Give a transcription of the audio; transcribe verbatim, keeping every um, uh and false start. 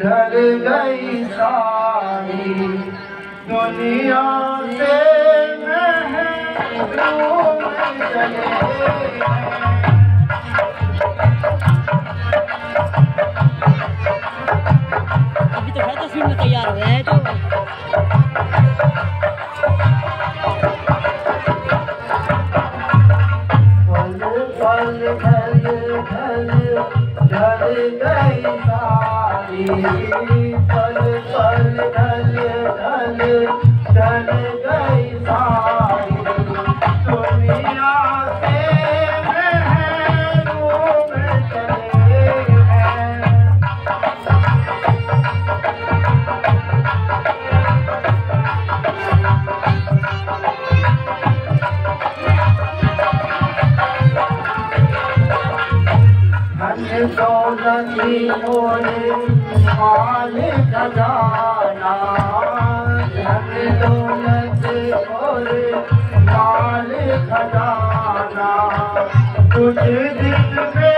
ढल गई सारी दुनिया से महरूम चले। अभी तो है तस्वीर में तैयार हो गया है तो पल पल ढल ढल ढल गई सारी पल पल ढल ढल ढल गई सारी दुनिया से महरूम चले हैं। धन दौलती मोरे माल खजाना धन दौलत मोरे माल खजाना कुछ दिन में